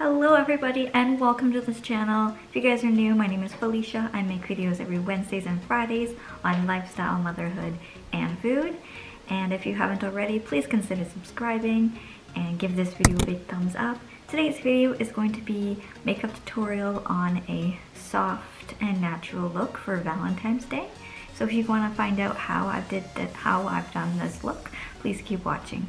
Hello everybody and welcome to this channel. If you guys are new, my name is Felicia. I make videos every Wednesdays and Fridays on lifestyle, motherhood, and food. And if you haven't already, please consider subscribing and give this video a big thumbs up. Today's video is going to be makeup tutorial on a soft and natural look for Valentine's Day. So if you want to find out how I've done this look, please keep watching.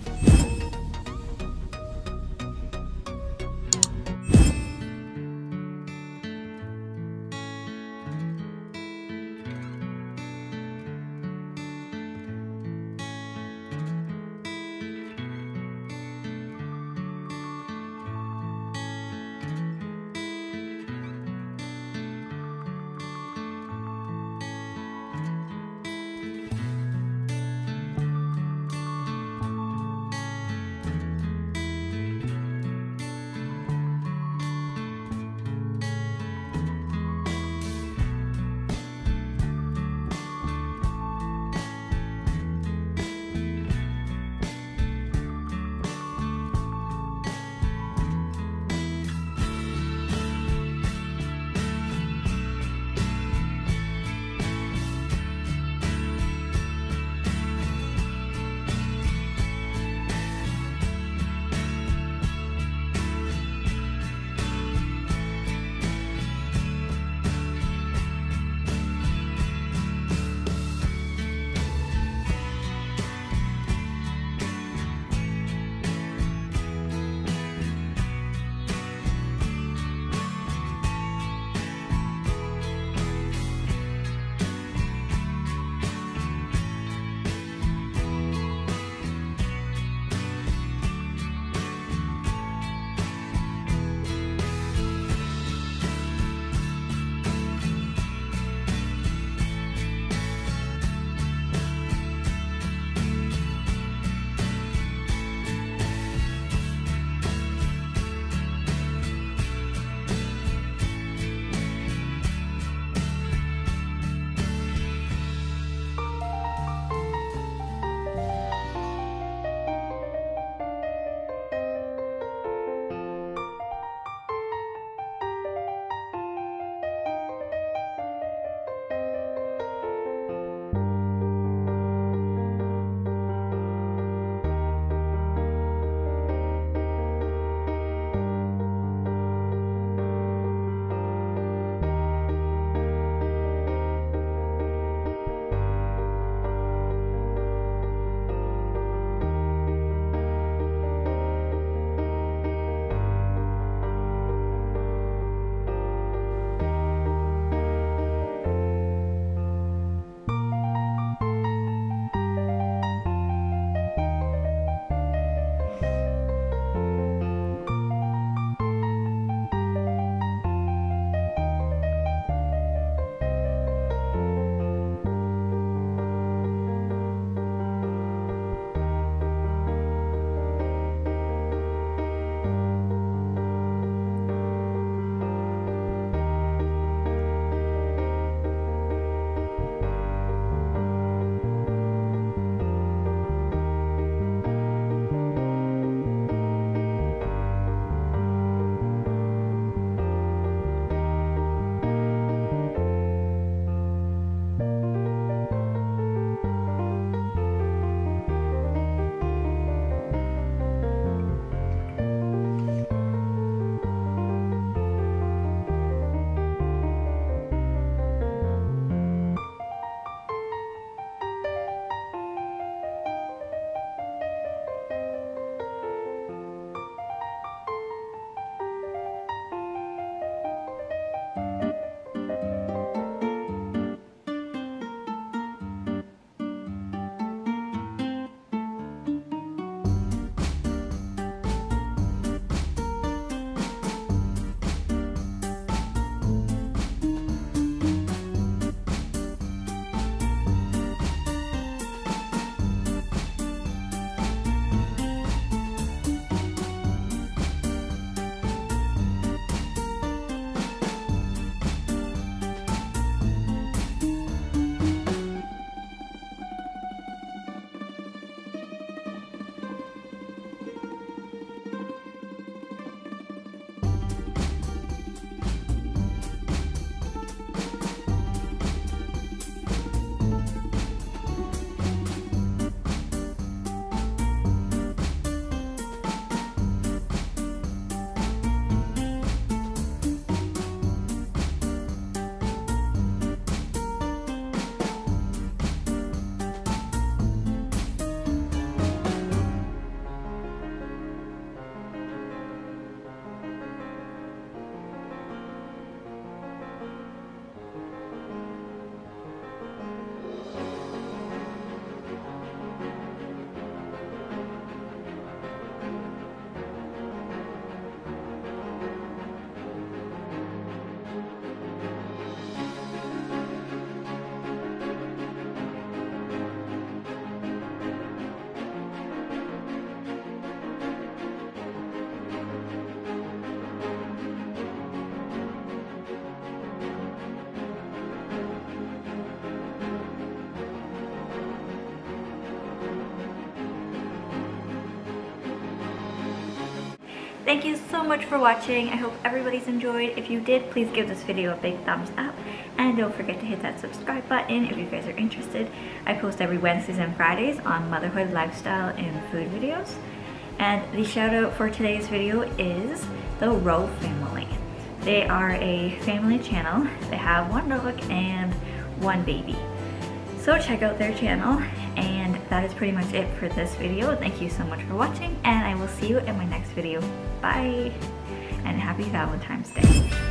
Thank you so much for watching. I hope everybody's enjoyed. If you did, please give this video a big thumbs up. And don't forget to hit that subscribe button if you guys are interested. I post every Wednesdays and Fridays on motherhood, lifestyle, and food videos. And the shout out for today's video is the Rowe family. They are a family channel. They have one dog and one baby. So check out their channel, and that is pretty much it for this video. Thank you so much for watching, and I will see you in my next video. Bye, and happy Valentine's Day.